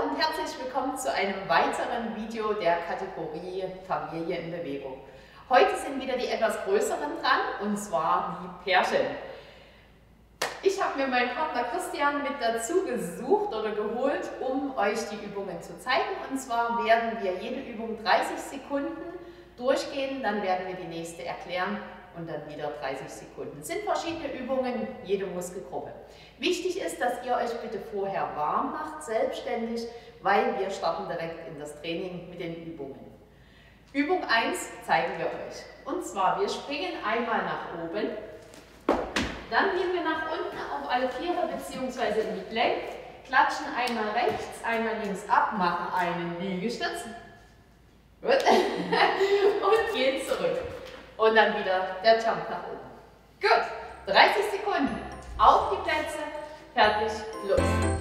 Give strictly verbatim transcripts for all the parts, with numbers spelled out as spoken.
und herzlich willkommen zu einem weiteren Video der Kategorie Familie in Bewegung. Heute sind wieder die etwas größeren dran, und zwar die Pärchen. Ich habe mir meinen Partner Christian mit dazu gesucht oder geholt, um euch die Übungen zu zeigen. Und zwar werden wir jede Übung dreißig Sekunden durchgehen, dann werden wir die nächste erklären und dann wieder dreißig Sekunden. Es sind verschiedene Übungen, jede Muskelgruppe. Wichtig ist, dass ihr euch bitte vorher warm macht, selbstständig, weil wir starten direkt in das Training mit den Übungen. Übung eins zeigen wir euch. Und zwar, wir springen einmal nach oben, dann gehen wir nach unten auf alle Viere bzw. in die Plank, klatschen einmal rechts, einmal links ab, machen einen Liegestütz und gehen zurück. Und dann wieder der Jump nach oben. Gut, dreißig Sekunden. Auf die Plätze, fertig, los.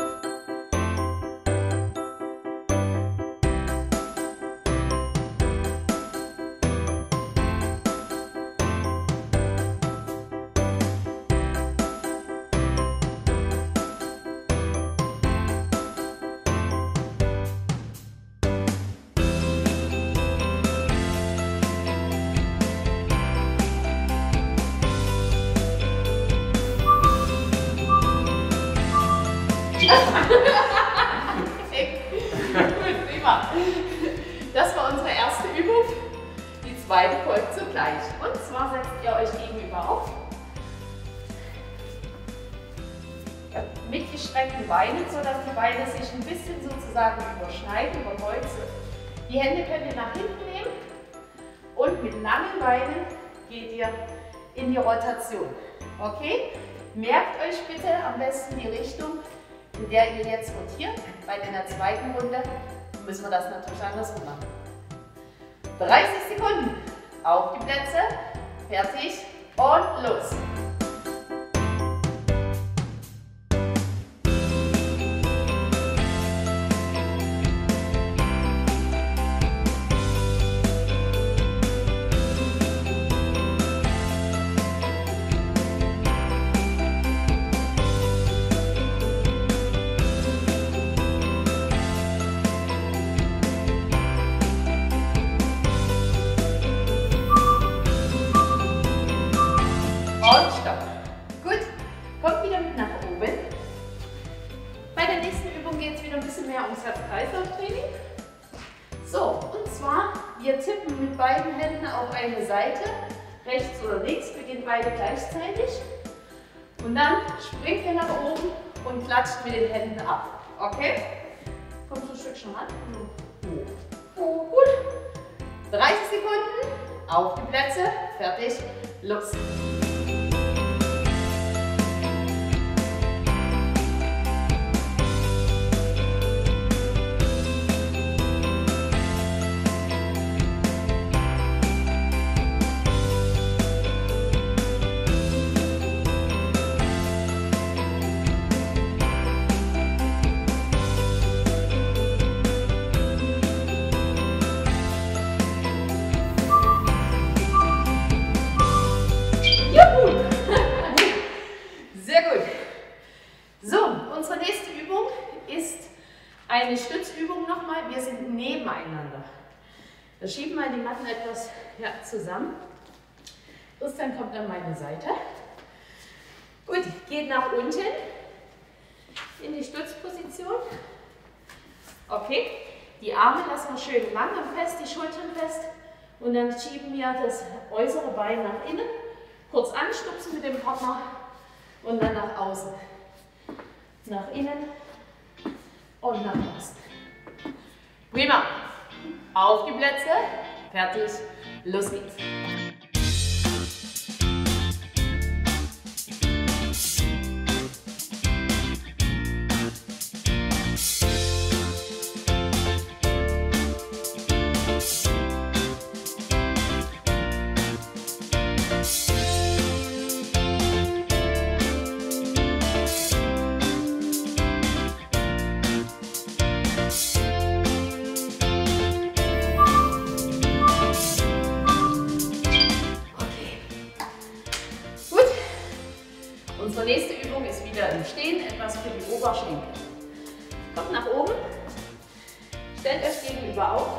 Gut, prima. Das war unsere erste Übung. Die zweite folgt zugleich. Und zwar setzt ihr euch gegenüber auf. Mit gestreckten Beinen, sodass die Beine sich ein bisschen sozusagen überschneiden, überkreuzen. Die Hände könnt ihr nach hinten nehmen. Und mit langen Beinen geht ihr in die Rotation. Okay? Merkt euch bitte am besten die Richtung, in der ihr jetzt rotiert, weil in der zweiten Runde müssen wir das natürlich andersrum machen. dreißig Sekunden, auf die Plätze, fertig und los! Und stopp. Gut, kommt wieder mit nach oben. Bei der nächsten Übung geht es wieder ein bisschen mehr ums Herz-Kreislauf-Training. So, und zwar, wir tippen mit beiden Händen auf eine Seite, rechts oder links, beginnen beide gleichzeitig. Und dann springt ihr nach oben und klatscht mit den Händen ab. Okay? Kommt so ein Stückchen ran. Oh, gut. dreißig Sekunden, auf die Plätze, fertig, los. Sehr gut. So, unsere nächste Übung ist eine Stützübung nochmal. Wir sind nebeneinander. Wir schieben mal die Matten etwas ja, zusammen. Christian kommt an meine Seite. Gut, geht nach unten in die Stützposition. Okay, die Arme lassen wir schön lang und fest, die Schultern fest. Und dann schieben wir das äußere Bein nach innen. Kurz anstupsen mit dem Partner und dann nach außen. Nach innen und nach außen. Prima. Auf die Plätze. Fertig. Los geht's. Stellt euch gegenüber auf.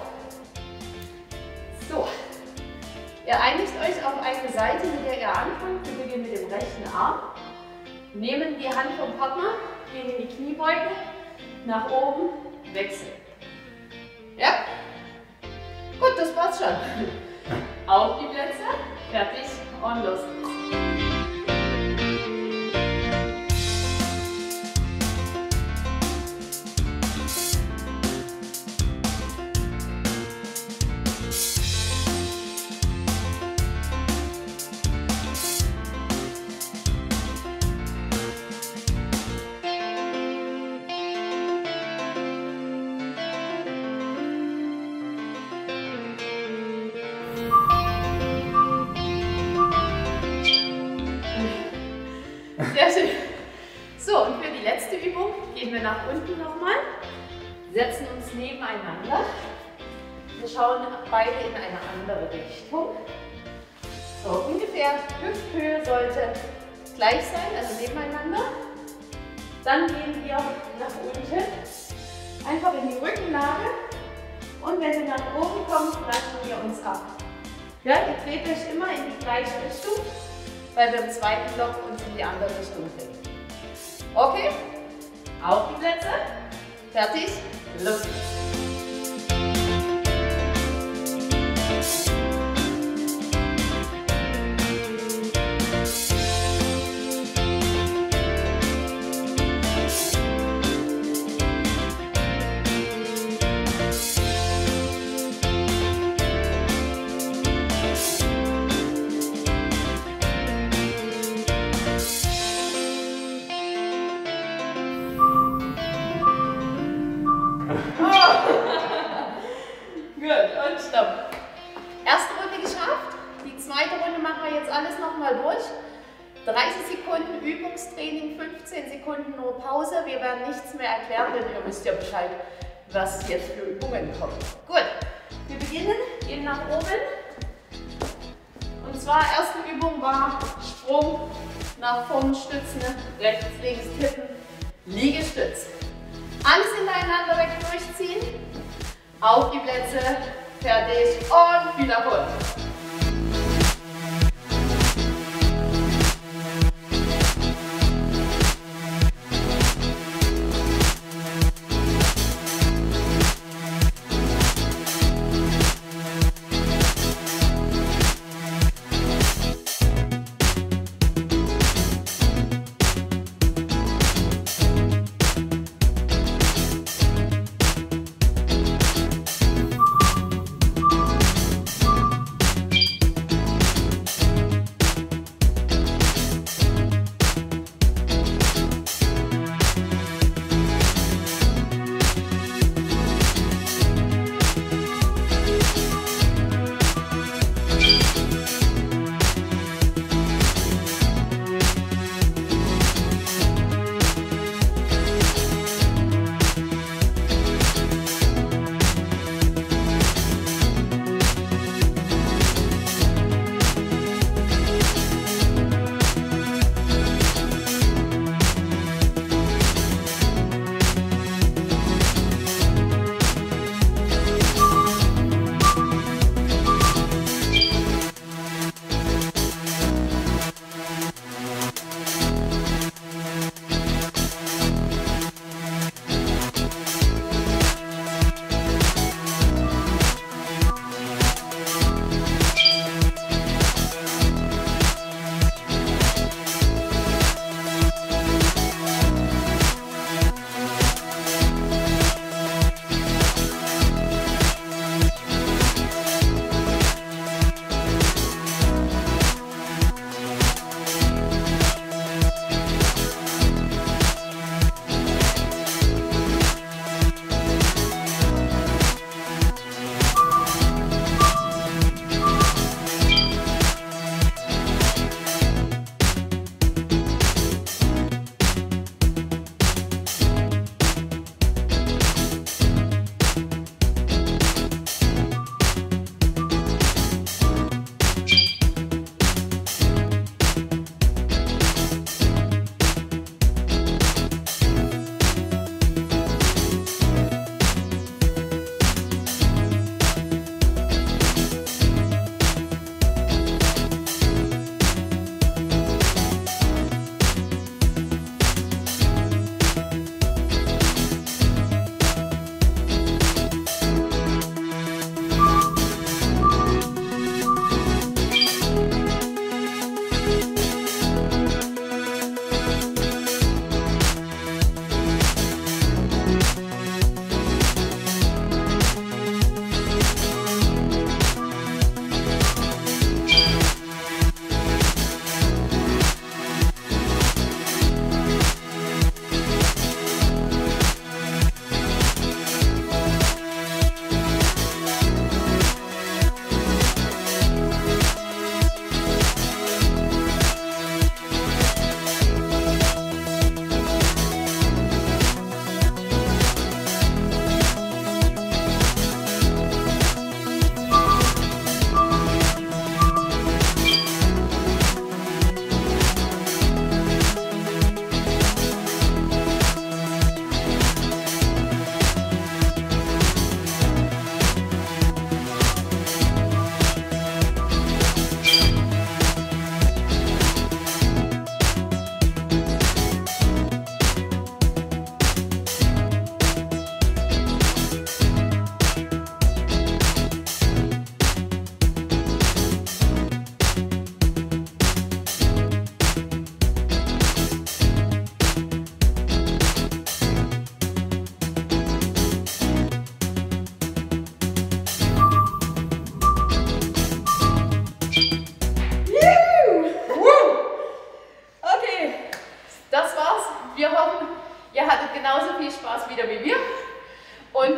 So. Ihr einigt euch auf eine Seite, mit der ihr anfangt. Wir beginnen mit dem rechten Arm. Nehmen die Hand vom Partner, gehen in die Kniebeuge, nach oben, wechseln. Ja? Gut, das war's schon. Auf die Plätze, fertig und los. Sehr schön. So, und für die letzte Übung gehen wir nach unten nochmal, setzen uns nebeneinander. Wir schauen beide in eine andere Richtung. So, ungefähr Hüfthöhe sollte gleich sein, also nebeneinander. Dann gehen wir nach unten, einfach in die Rückenlage. Und wenn wir nach oben kommen, flachen wir uns ab. Ja, ihr dreht euch immer in die gleiche Richtung, weil wir im zweiten Block uns in die andere Richtung drehen. Okay, auf die Plätze, fertig, los geht's. Gut, und stopp. Erste Runde geschafft. Die zweite Runde machen wir jetzt alles nochmal durch. dreißig Sekunden Übungstraining, fünfzehn Sekunden nur Pause. Wir werden nichts mehr erklären, denn ihr wisst ja Bescheid, was jetzt für Übungen kommen. Gut, wir beginnen, gehen nach oben. Und zwar, erste Übung war Sprung, nach vorn stützen, rechts, links tippen, Liegestütz. Alles hintereinander weg durchziehen. Auf die Plätze, fertig und wiederholen.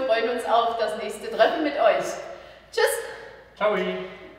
freuen uns auf das nächste Treffen mit euch. Tschüss! Ciao!